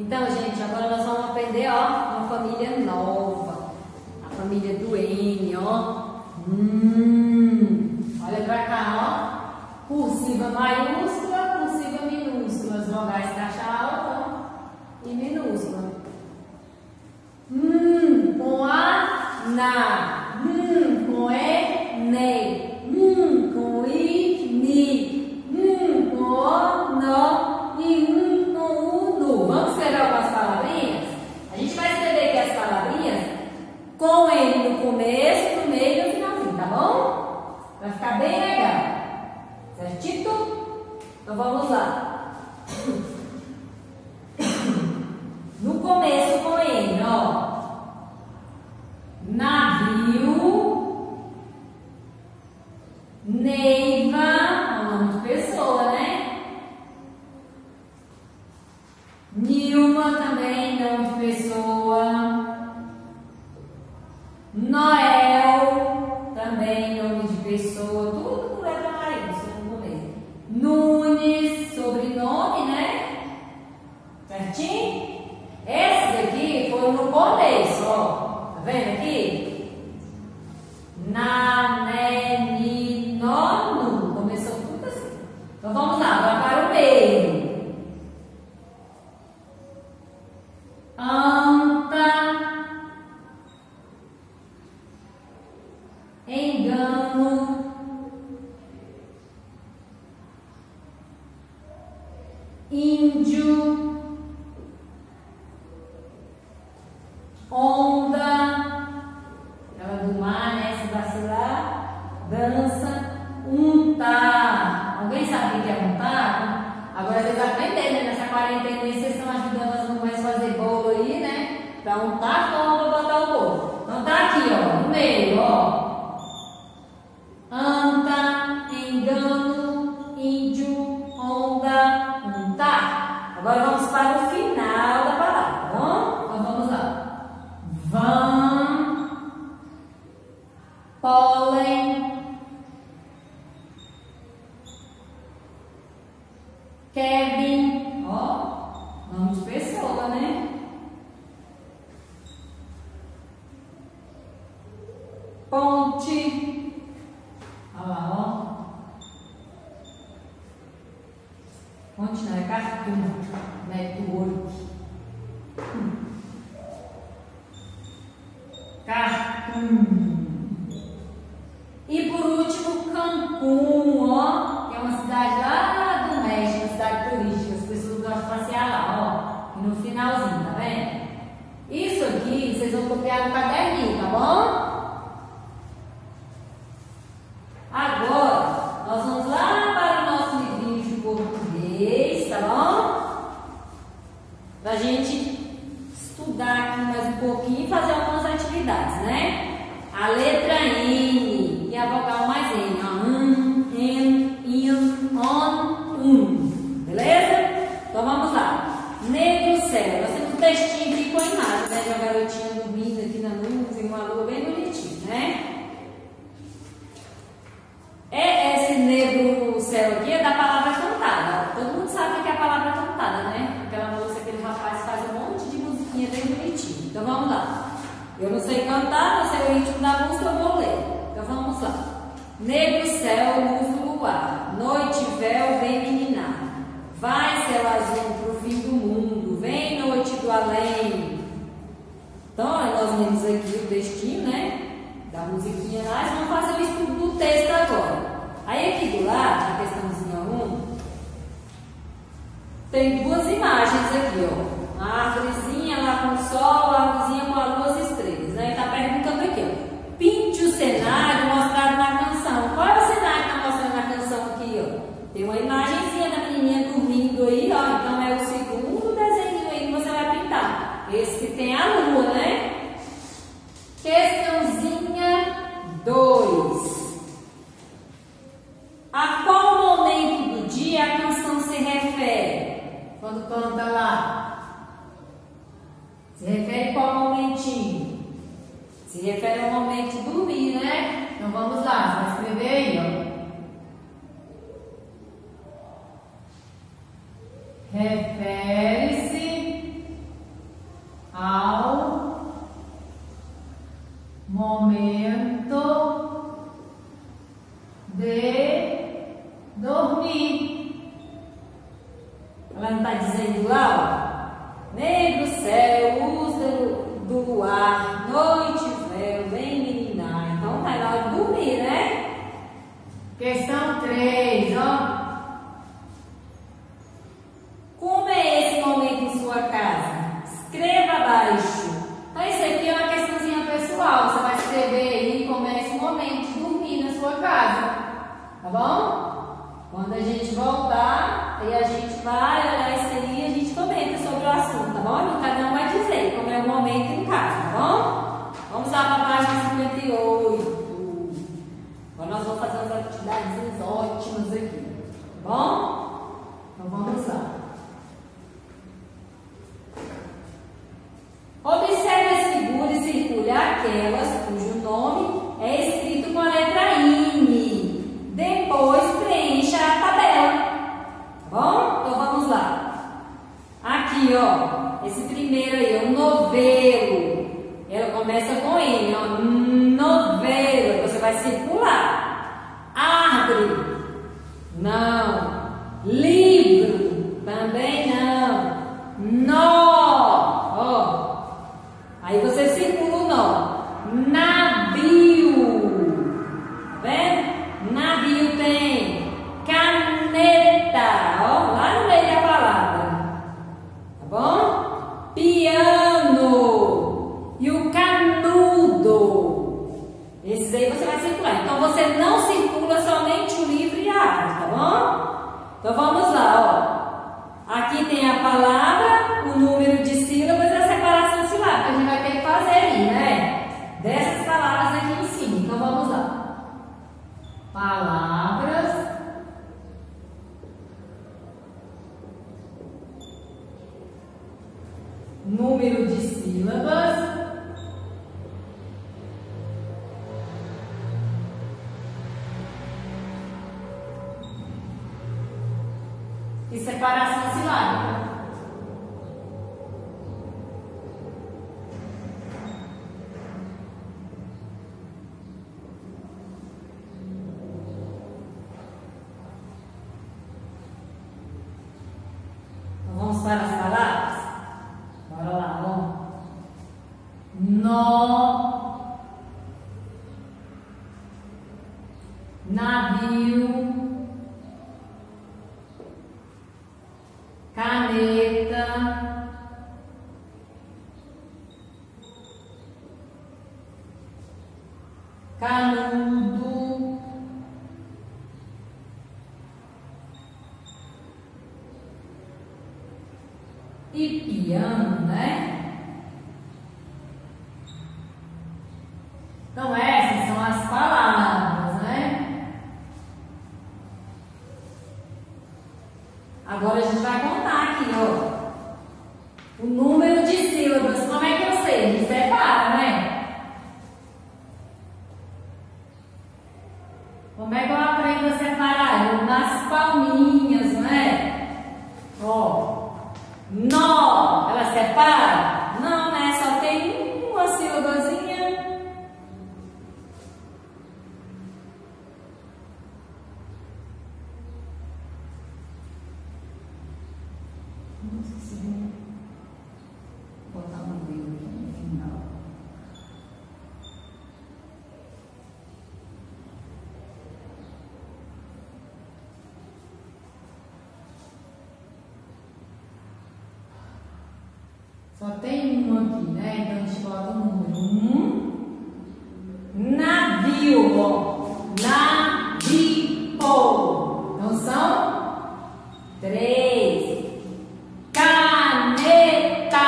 Então, gente, agora nós vamos aprender, ó, uma família nova. A família do N, ó. Olha pra cá, ó. Cursiva maiúscula, cursiva minúscula. As vogais caixa alta, ó, e minúscula. Com a, na. Com e, ne. Com i, ni. Com o, no. E com o, nu. Vamos escrever algumas palavrinhas? A gente vai escrever aqui as palavrinhas com ele no começo, no meio e no finalzinho, tá bom? Vai ficar bem legal. Certito? Então vamos lá. No começo com ele, ó. Navio, Neiva, é o nome de pessoa, né? Nilma também, nome de pessoa. Noel, também nome de pessoa, tudo com letra maiúscula no começo. Nunes, sobrenome, né? Certinho? Esses aqui foram no começo, ó. Tá vendo aqui? Na, né, ni, no, nu. Começou tudo assim. Então vamos lá, agora para o meio. Anta, engano, índio, onda, ela do mar, né? Se vacilar, dança, untar. Alguém sabe o que é untar? Agora vocês aprenderam, né? Nessa quarentena aí, vocês estão ajudando as mamães a fazer bolo aí, né? Pra untar a forma pra botar o bolo. Então tá aqui, ó, no meio, ó. Anta, engano, índio, onda, untar. Agora vamos para o final da palavra, tá bom? Então vamos lá. Van, pólen, Kevin, ó, nome de pessoa, né? Ponte, olha lá, ó. Ponte não, é cartoon, network. Cartoon. E por último, Cancún, ó, que é uma cidade lá do México, uma cidade turística. As pessoas gostam de passear lá, ó. E no finalzinho, tá vendo? Isso aqui vocês vão copiar no caderninho, tá bom? Agora, nós vamos lá para o nosso livrinho de português, tá bom? Pra gente estudar aqui mais um pouquinho e fazer algumas atividades, né? A letra N e a vogal mais N, ó. N, in, on, beleza? Então vamos lá. Negro céu. Nós temos um textinho aqui com a imagem, né? De uma garotinha dormindo aqui na nuvem, uma lua bem bonitinha, né? Esse negro céu aqui é da palavra cantada. Todo mundo sabe o que é a palavra cantada, né? Aquela moça, aquele rapaz faz um monte de musiquinha bem bonitinha. Então vamos lá. Eu não sei cantar, não sei o ritmo da música, eu vou ler. Então vamos lá. Negro céu, luz do luar. Noite, véu, vem meninar. Vai, céu azul, pro fim do mundo. Vem, noite do além. Então, nós lemos aqui o textinho, né? Da musiquinha lá, e vamos fazer o estudo do texto agora. Aí aqui do lado, na questãozinha 1, tem duas imagens aqui, ó. Uma árvorezinha lá com o sol, a árvorezinha com as duas estrelas. Aí tá perguntando aqui, ó. Pinte o cenário mostrado na canção. Qual é o cenário que tá mostrando na canção aqui, ó? Tem uma imagenzinha da menininha dormindo aí, ó. Então é o segundo desenho aí que você vai pintar. Esse que tem a lua, né? Questãozinha 2. A qual momento do dia a canção se refere? Quando canta lá. Se refere a qual momentinho? Se refere ao momento de dormir, né? Então vamos lá, vai escrever aí, ó. Refere-se Questão 3, ó. Como é esse momento em sua casa? Escreva abaixo. Então, isso aqui é uma questãozinha pessoal. Você vai escrever aí como é esse momento de dormir na sua casa. Tá bom? Quando a gente voltar, aí a gente vai olhar isso aí e a gente comenta sobre o assunto, tá bom? Cada um vai dizer como é o momento em casa, tá bom? Vamos lá para a página 58. Agora nós vamos fazer umas atividades ótimas aqui, tá bom? Então vamos lá. Observe as figuras e circule aquelas cujo nome é escrito com a letra N. Depois preencha a tabela. Tá bom? Então vamos lá. Aqui, ó. Esse primeiro aí é um novelo. Ela começa com N, ó. Novelo. Você vai circular. Árvore. Não. Livro. Também não. Nó. Ó. Aí você circula o nó. Navio. Tá vendo? Navio tem caneta. Ó, lá no meio da palavra. Tá bom? Piano. E o canudo. Esses aí você vai circular. Então você não circula somente o livro e a árvore, tá bom? Então vamos lá, ó. Aqui tem a palavra, o número de sílabas e a separação silábica. A gente vai ter que fazer aí, né? Dessas palavras aqui em cima. Então vamos lá. Palavras. Número de sílabas. E separação silábica. Então, vamos para as palavras? Bora lá, vamos. Nó, navio, caneta, canudo, e piano, né? Então essas são as palavras, né? Agora a gente vai contar aqui, ó. O número de sílabas. Como é que eu sei? A gente separa, né? Como é que eu aprendo a separar? Nas palminhas, né? Ó. Nó. Ela separa? Não, né? Só tem uma sílabazinha. Nossa, se vou botar um dedo aqui no final. Só tem um aqui, né? Então a gente bota o número 1. Navio, ó. Navio. Então são 3. Caneta.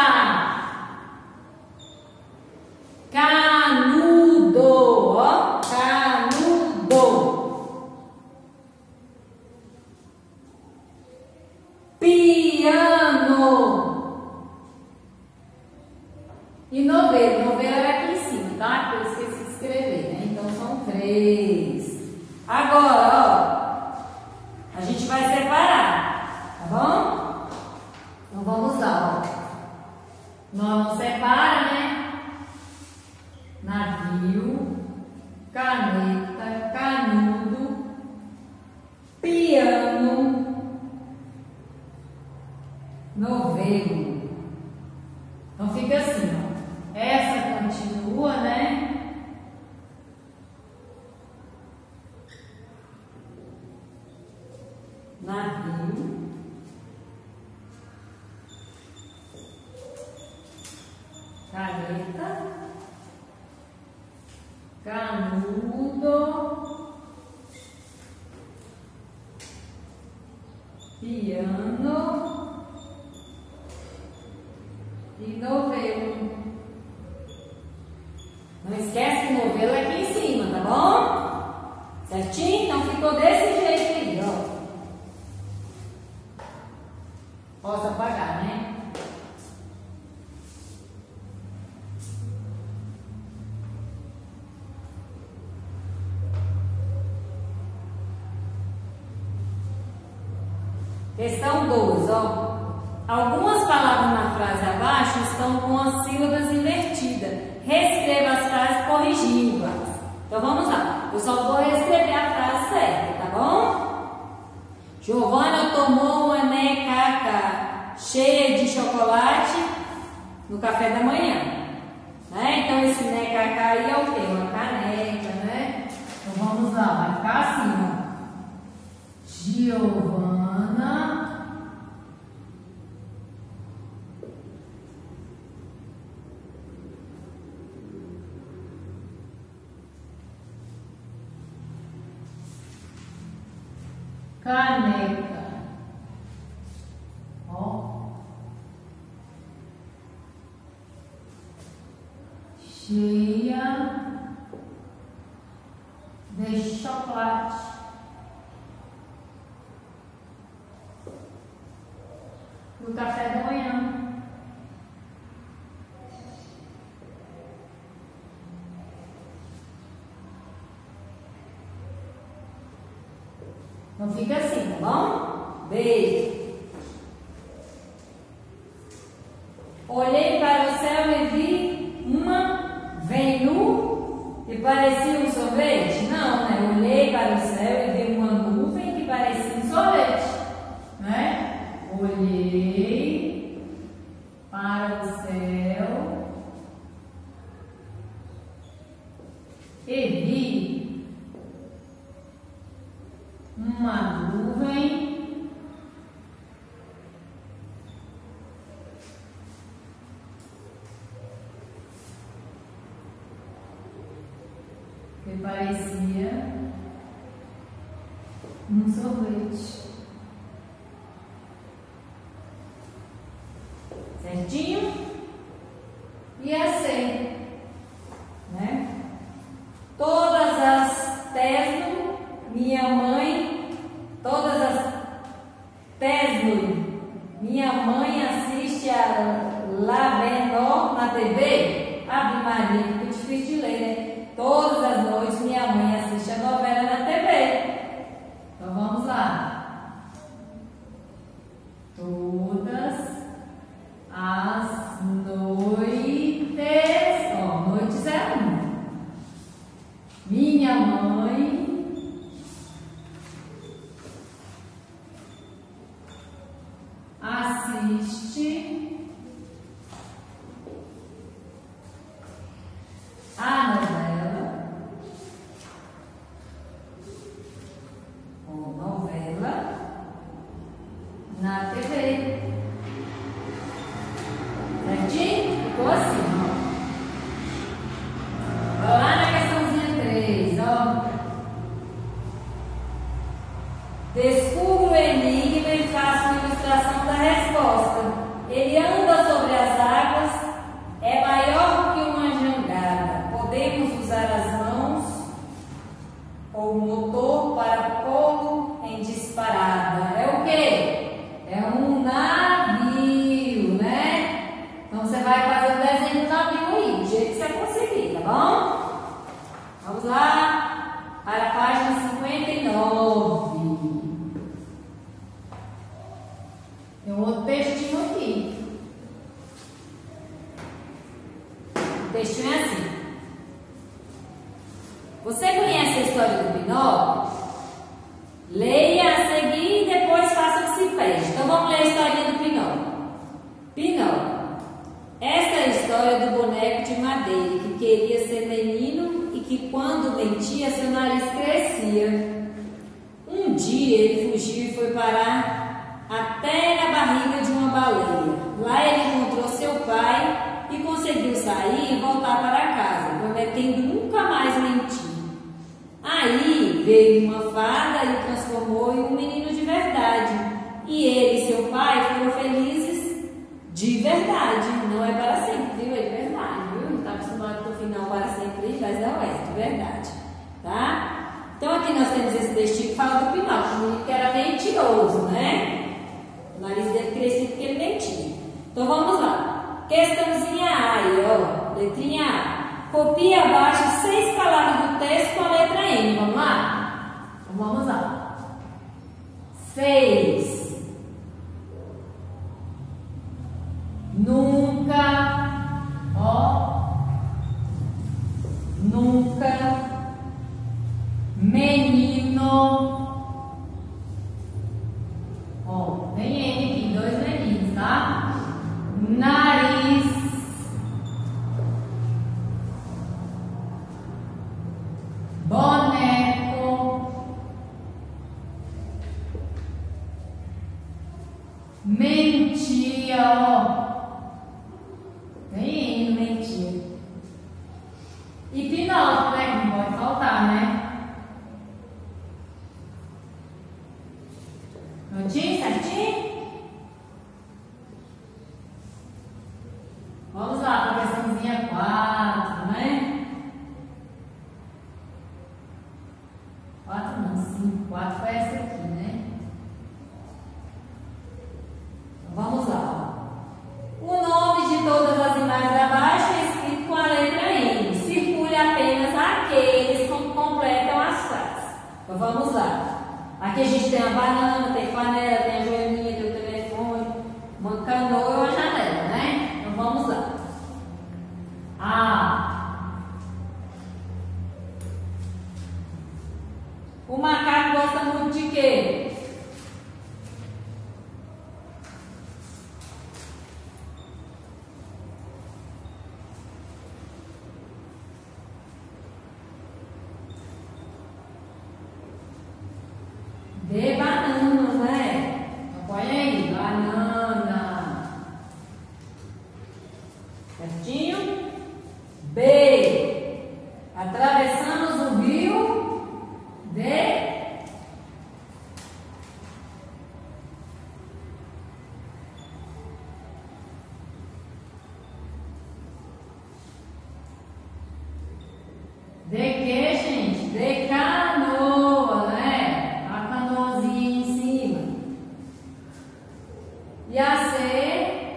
Canudo, ó. Canudo. Piano. E novelo. Novelo era aqui em cima, tá? Eu esqueci de escrever, né? Então são 3. Agora, ó. A gente vai separar, tá bom? Então vamos lá, ó. Nós não separa, né? Navio, caneta, canudo, piano, novelo. Então fica assim, ó. Essa continua, né? navio, caneta, canudo, piano e novelo. Não esquece que novelo é aqui em cima, tá bom? Certinho? Então ficou desse jeito aí, ó. Posso apagar, né? Questão 12, ó. Algumas palavras na frase abaixo estão com as sílabas invertidas. Reescreva as frases corrigindo-as. Então vamos lá. Eu só vou reescrever a frase certa, tá bom? Giovana tomou uma necaca cheia de chocolate no café da manhã. Né? Então esse necaca aí é o quê? Uma caneca, né? Então vamos lá, vai ficar assim, ó. Giovana caneca, ó, cheia de chocolate. No café da manhã. Então fica assim, tá bom? Beijo. Olhei para o céu e vi uma venu que parecia um sorvete? Não, né? Olhei para o céu e vi uma nuvem que parecia um sorvete, né? Olhei para o céu e vi uma nuvem que parecia um sorvete. Certinho? E assim, né? Todas as tesno, minha mãe, todas as tesno, minha mãe assiste a Lavenor na TV. Ave Maria, fica difícil de ler, né? Todas as noites minha mãe assiste a novela na TV. Então vamos lá. Todas as noites, ó, noites é uma. Minha mãe assiste a novela, ou novela, na TV. Certinho? Ficou assim, ó. Vai lá na questãozinha 3, ó. Descubra o enigma e faça uma ilustração da resposta. Ele anda sobre as águas, é maior que uma jangada. Podemos usar as mãos ou o motor para pô-lo em disparada. É o quê? É um navio, né? Então você vai fazer o desenho do navio aí, do jeito que você conseguir, tá bom? Vamos lá para a página 59. Tem um outro textinho aqui. O textinho é assim. Você conhece a história do Pinóquio? Leia a seguir e depois faça o que se pede. Então vamos ler a historinha do Pinóquio. Pinóquio. Esta é a história do boneco de madeira que queria ser menino e que quando mentia seu nariz crescia. Um dia ele fugiu e foi foi parar até na barriga de uma baleia. Lá ele encontrou seu pai e conseguiu sair e voltar para casa, prometendo nunca mais mentir. Aí veio uma fada e o transformou em um menino de verdade. E ele e seu pai foram felizes de verdade. Não é para sempre, viu? É de verdade, viu? Não está acostumado com o final para sempre, mas não é, de verdade. Tá? Então aqui nós temos esse textinho que fala do Pinóquio, o menino que era mentiroso, né? O nariz dele crescido porque ele mentia. Então vamos lá. Questãozinha A aí, ó. Letrinha A. Copie abaixo 6 palavras do texto com a letra N. Vamos lá? Então vamos lá. 6. Nunca. Ó. Nunca. Menino. Ó, tem N aqui, 2 meninos, tá? Nariz. Boneco. Mentia, ó. Tem N, mentia. E Pinóquio, né? Não pode faltar, né? Prontinho, certinho? Vamos lá para a questãozinha 4, né? 4 não, 5. 4 foi essa aqui, né? Então, vamos lá. O nome de todas as imagens abaixo é escrito com a letra N. Circule apenas aqueles que completam as frases. Então, vamos lá. Aqui a gente tem a banana, tem a panela, tem a joaninha, tem o telefone, uma canoa e uma janela, né? Então vamos lá. A. O macaco gosta muito de quê? De banana, né? Então põe aí, banana. Certinho? B. Atravessamos o rio de... De quê, gente? De canoa, né? A canoazinha em cima. E a C,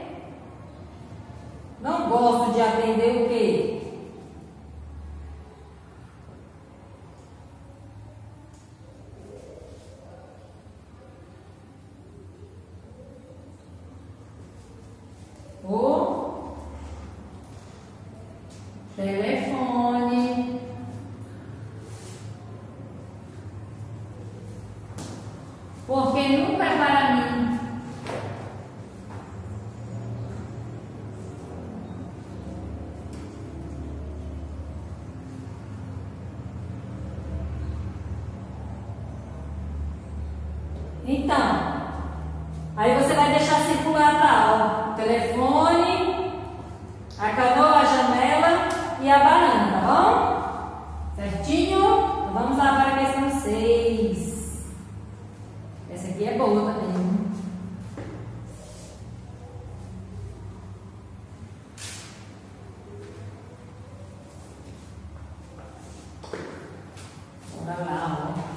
não gosto de aprender o quê? O telefone. Porque nunca é para mim. Então, aí você vai deixar circular, tá? Ó, o telefone, a canoa, a janela e a banana, tá bom? Certinho? Então vamos lá para a questão 6. Essa aqui é boa também. Bora lá, ó.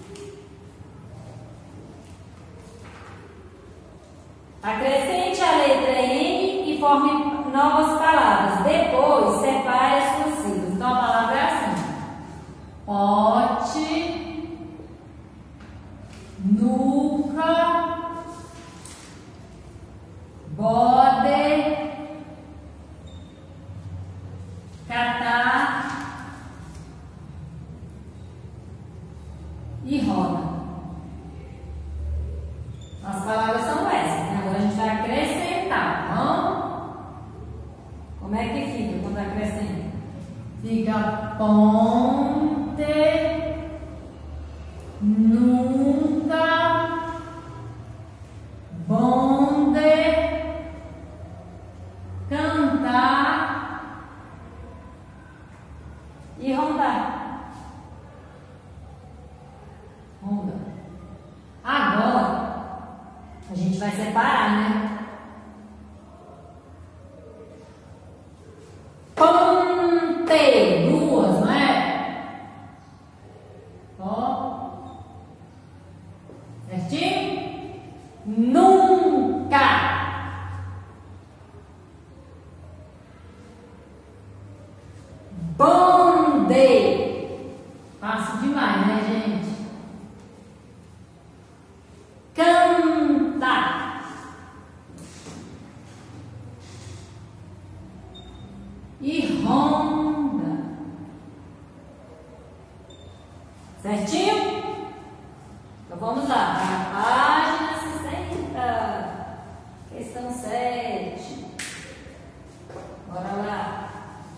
Acrescente a letra N e forme novas palavras. Depois, separe as suas sílabas. Então, a palavra é assim. Pote, nuca, bode, catar e roda. As palavras são essas, né? Agora a gente vai acrescentar, não? Como é que fica quando acrescenta? Fica ponte, nunca, Certinho? Nunca. Bonde. Fácil demais, né, gente? Canta. E ronda. Certinho? Então vamos lá. Página 60. Questão 7. Bora lá.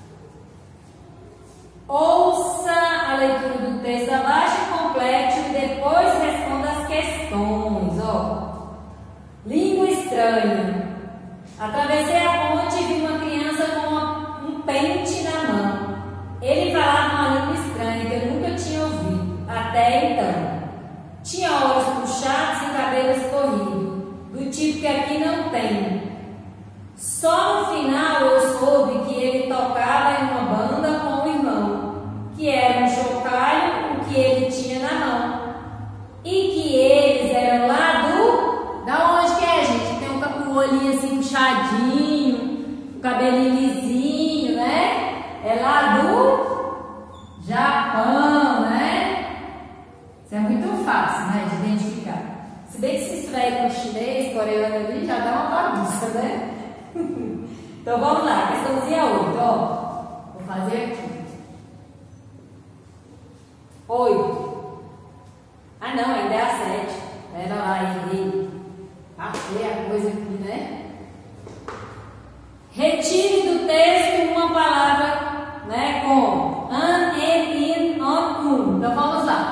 Ouça a leitura do texto abaixo, complete e depois responda as questões. Ó. Língua estranha. Atravessei a ponte e vi uma criança com um pente na mão. Ele falava uma língua estranha que eu nunca tinha ouvido até então. Tinha olhos puxados e cabelo escorrido, do tipo que aqui não tem. Só no final eu soube que ele tocava em uma banda com o irmão, que era um chocalho, o que ele tinha na mão. E que eles eram lá do... Da onde que é, gente? Tem um olhinho assim puxadinho, o cabelinho lisinho, né? É lá do Japão, né? Isso é muito fácil, né, de identificar. Se bem que se estiver com chinês, coreano ali, já dá uma bagunça, né? Então vamos lá, questãozinha 8, ó. Vou fazer aqui. 8. Ah não, ainda é a 7. Pera lá, errei. Tá feia a coisa aqui, né? Retire do texto uma palavra, né, com an, em, in, on, um. Então vamos lá.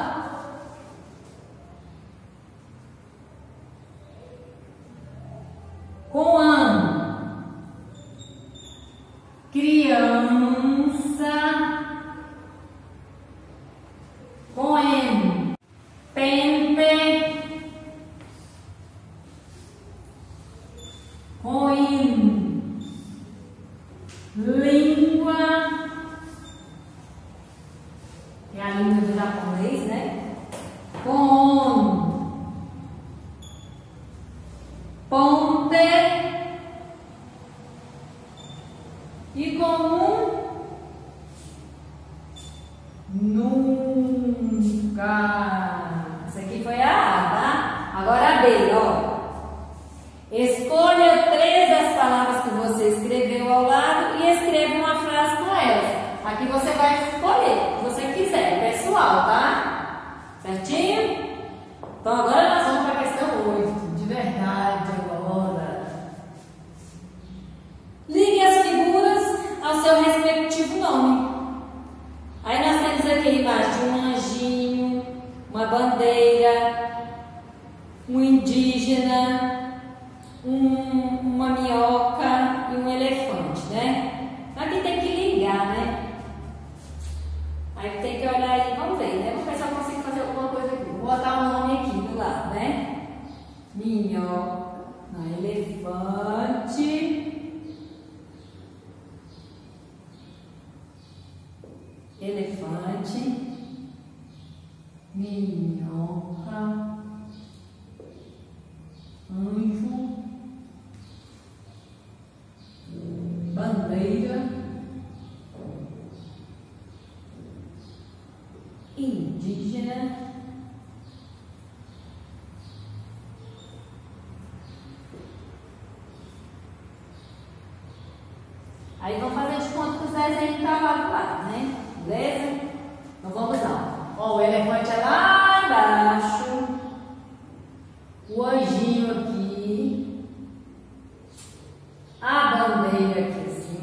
Com an, criança. Com em, pente. Com in, língua. É a língua do japonês, né? Com ponte. E com nunca. Isso aqui foi a A, tá? Agora a B, ó. Escolha 3 das palavras que você escreveu ao lado e escreva uma frase com elas. Aqui você vai escolher o que você quiser, pessoal, tá? Certinho? Então agora nós vamos para a questão 8, de verdade agora. Ligue as figuras ao seu respectivo nome. Aí nós temos aqui embaixo um anjinho, uma bandeira, um indígena, uma minhoca e um elefante, né? Aqui tem que ligar, né? Aí tem que olhar aí, vamos ver, né? Vamos ver se eu consigo fazer alguma coisa aqui. Vou botar o nome aqui do lado, né? Minhoca, não, elefante. Elefante, minhoca, anjo, bandeira, indígena, aí vamos fazer de conta que os desenhos estão lá do lado, né? Beleza? Então vamos lá. Ó, o elefante é lá embaixo. O anjinho aqui. A bandeira aqui assim,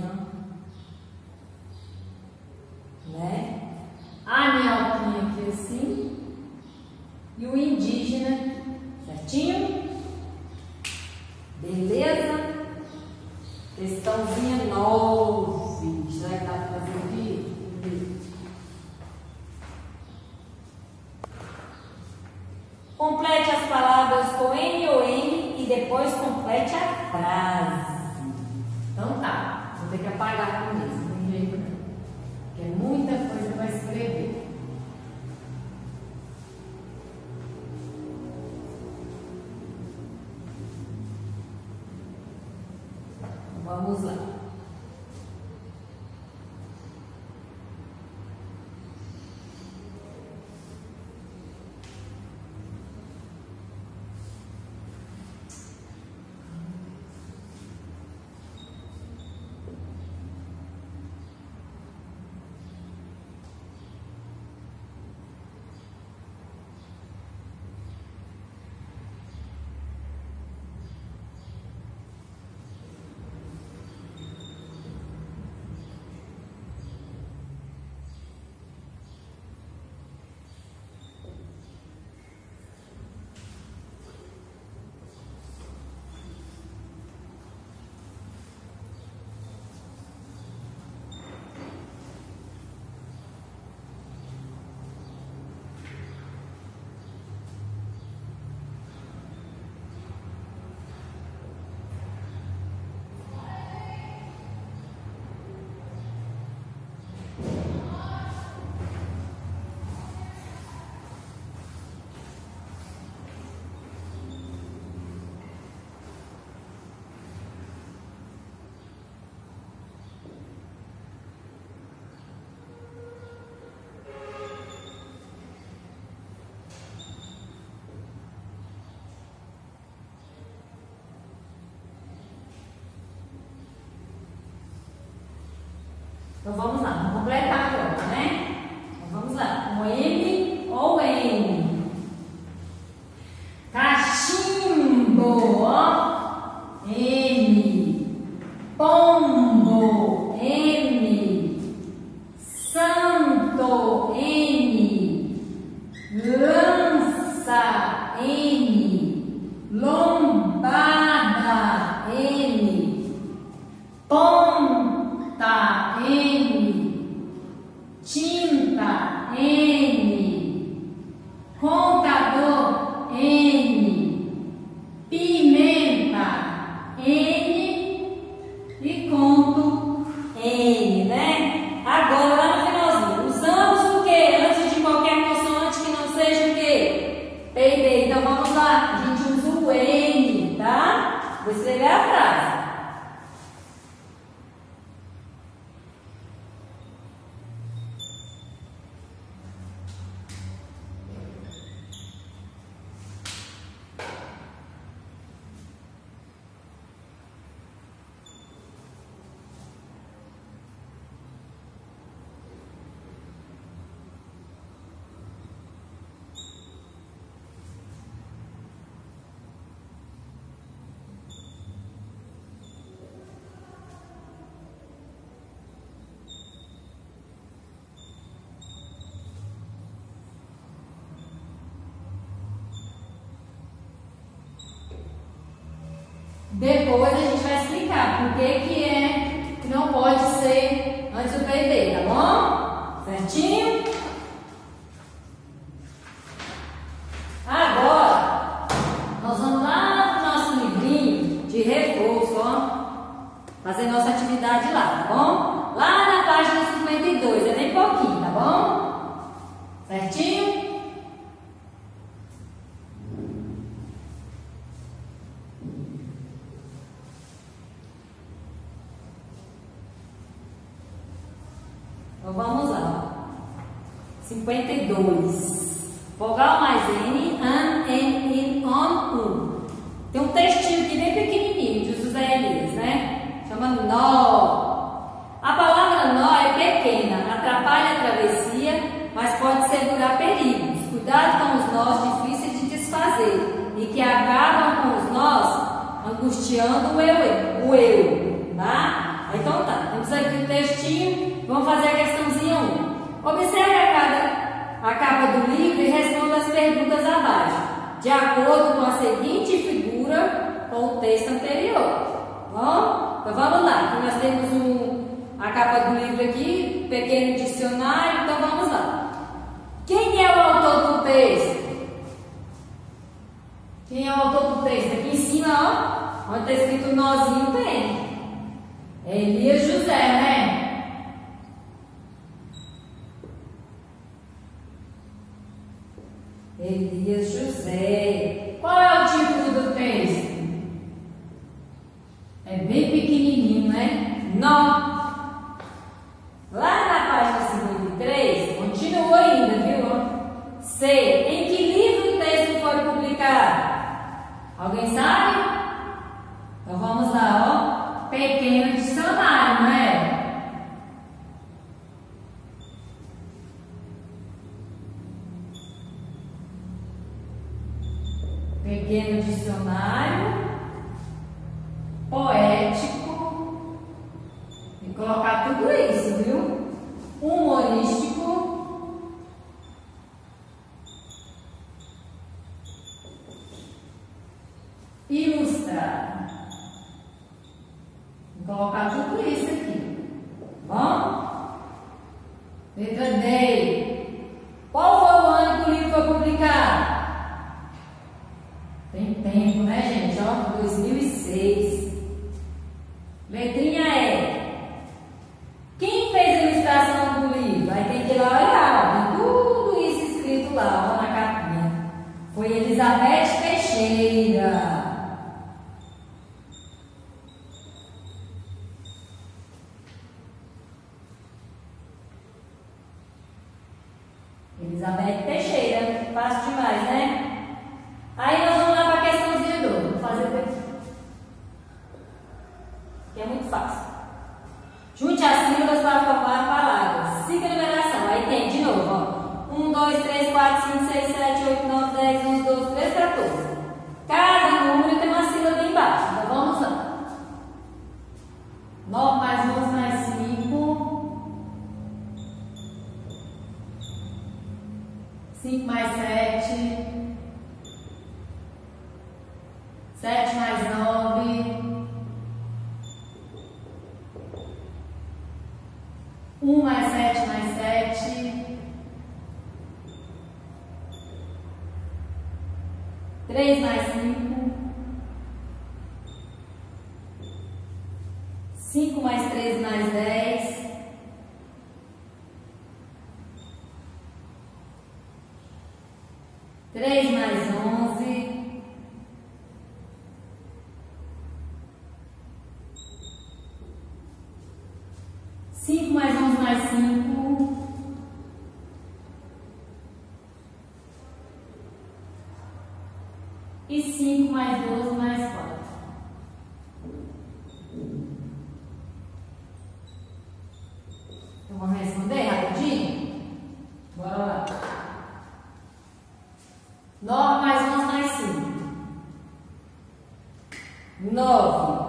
ó. Né? A minhoquinha aqui assim. E o indígena aqui. Certinho? Beleza? Questãozinha 9. Será que dá para fazer aqui? Complete as palavras com N ou N e depois complete a frase. Então tá, vou ter que apagar com isso, não tem jeito não. Porque é muita coisa para escrever. Vamos lá. Então vamos lá, vamos completar agora, né? Então vamos lá, um M ou N. Cachimbo, ó, M. Pombo, M. Santo, N. Lança, N. Lombada, N. Ponta, N. Tinta, N. Contador, N. Pimenta, N. E conto, N, né? Agora, lá no finalzinho, usamos o que? Antes de qualquer consoante que não seja o quê? P e B. Então, vamos lá. A gente usa o N, tá? Vou escrever a frase. Depois a gente vai explicar por que não pode ser antes do PB, tá bom? Certinho? Agora, nós vamos lá no nosso livrinho de reforço, ó, fazer nossa atividade lá, tá bom? Lá na página 52, é bem pouquinho, tá bom? Certinho? Então vamos lá. 52. Vogal mais N, an, in, on, Tem um textinho aqui bem pequenininho de José Elias, né? Chama nó. A palavra nó é pequena, atrapalha a travessia, mas pode segurar perigos. Cuidado com os nós difíceis de desfazer e que acabam com os nós angustiando o eu, tá? Então tá, temos aqui o textinho. Vamos fazer a questãozinha 1. Observe a capa do livro e responda as perguntas abaixo, de acordo com a seguinte figura com o texto anterior. Bom? Então vamos lá. Aqui nós temos a capa do livro aqui, pequeno dicionário. Então vamos lá. Quem é o autor do texto? Quem é o autor do texto? Aqui em cima, ó, onde está escrito nozinho, tem. É Elias José, né? Elias José. Qual é o título do texto? É bem pequenininho, Em que livro o texto foi publicado? Alguém sabe? Então vamos lá, ó. Pequeno dicionário, não é? Pequeno dicionário poético. Tem que colocar tudo isso, viu? Humorístico. Ilustrado. Vou colocar tudo isso aqui. Bom? Letra D. Qual foi o ano que o livro foi publicado? Tem tempo, né, gente? Ó, 2006. Letrinha E. Quem fez a ilustração do livro? Aí tem que ir lá olhar, ó. Tem tudo isso escrito lá, ó, na capinha. Foi Elizabeth Teixeira. Elizabeth Teixeira, fácil demais, né? Aí nós vamos lá para a questãozinha 2. Vou fazer aqui. Que é muito fácil. Junte as sílabas para formar palavras. Siga a numeração. Aí tem de novo, ó. 1, 2, 3, 4, 5, 6, 7, 8, 9, 10, 11, 12, 13, 14. Cada número tem uma sílaba embaixo. Então vamos lá. 9 mais 11 mais 5. 5 mais 7, 7 mais 9, 1 mais 7 mais 7, 3 mais 5, 5 mais 13 mais 10, 3 mais 11, 5 mais 11 mais 5, 5 mais 12 mais 4. Então vamos responder rapidinho? Bora lá. 9 mais 11 mais 5. 9.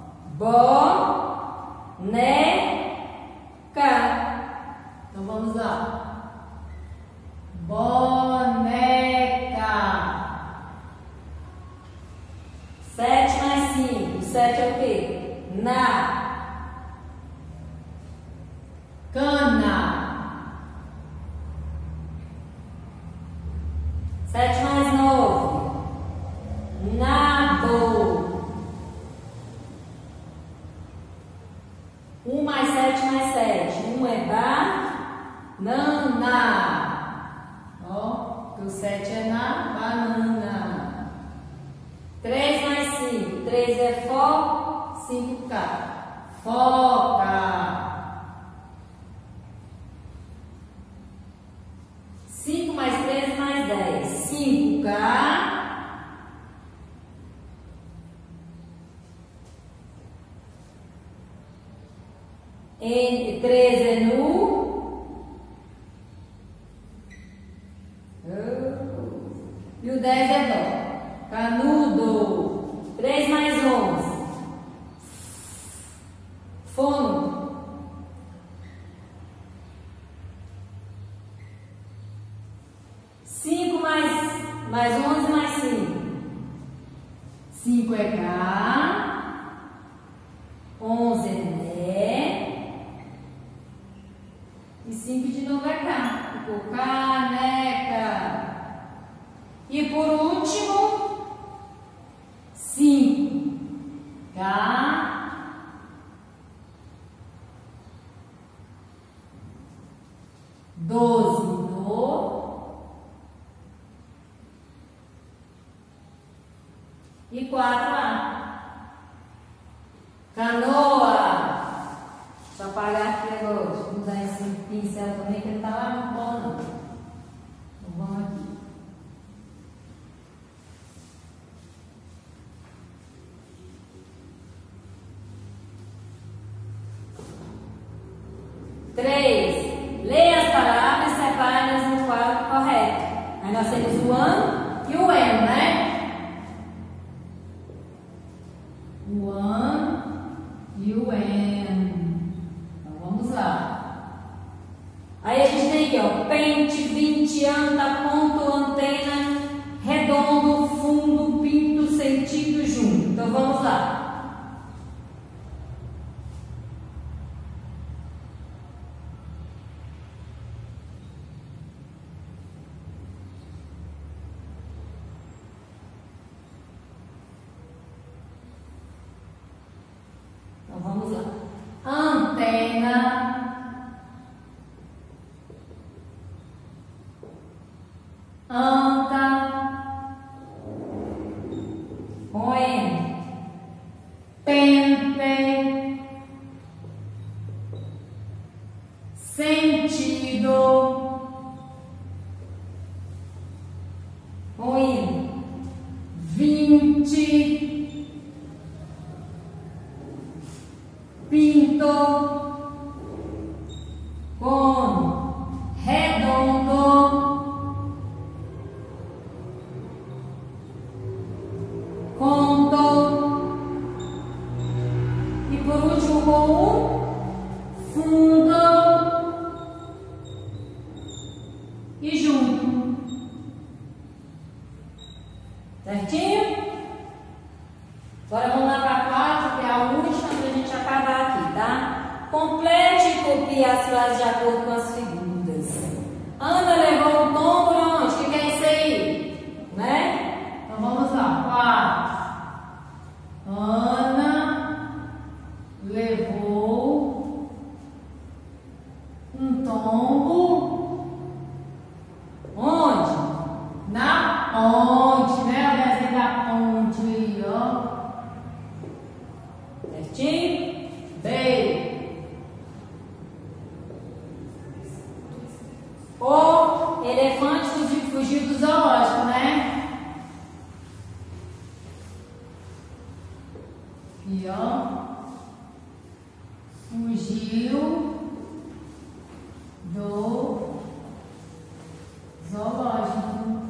Boneca. Então vamos lá. Boneca. 7 mais 5. 7 é o quê? Cana. 7 mais 9. Nabo. 1 mais 7 mais 7. 1 é banana. Ó, o 7 é na banana. 3 mais 5. 3 é 5K. Foca. 5 mais 13 mais 10. 5K. Entre 13 é nu. E o 10 é dó. Canudo. 3 mais 11. Fono. 5 mais 11 mais 5. 5 é K. 11 é Né. E 5 de novo é K. Ficou caneca. E por último, 5. K. 12 do. E 4A. Canoa. Só apagar aqui agora. Vou mudar esse pincel também, que ele tá lá no bom, não. Então vamos aqui. 3. Leia as palavras e separe-as no quadro correto. Aí nós temos o an e o am, né? O an e o am. Então vamos lá. Aí a gente tem aqui, ó, pente, 20, anda, ponto, antena, redondo, fundo, pinto, sentido, junto. Então vamos lá. Então vamos lá. Antena, anta, com N, pente, sentido, com N, 20, pinto, com redondo, conto e por último com o fundo e junto. Certinho? Agora vamos lá para a 4, que é a última para a gente acabar aqui, tá? Complete e copie as frases de acordo com as figuras. Ana levou um tombo onde? O que é isso aí? Né? Então vamos lá. 4. Ana levou um tombo onde? Na ponte, né? O desenho da ponte aí, ó. Certinho? B. O elefante fugiu do zoológico, né? E ó, fugiu do zoológico.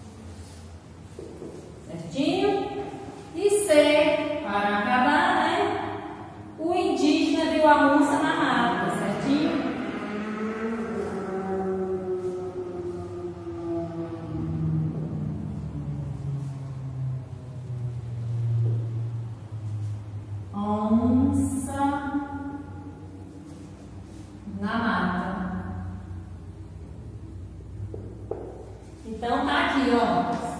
Certinho? E C, para acabar, né? O indígena viu a onça na mata, certinho? Onça na mata. Então tá aqui, ó.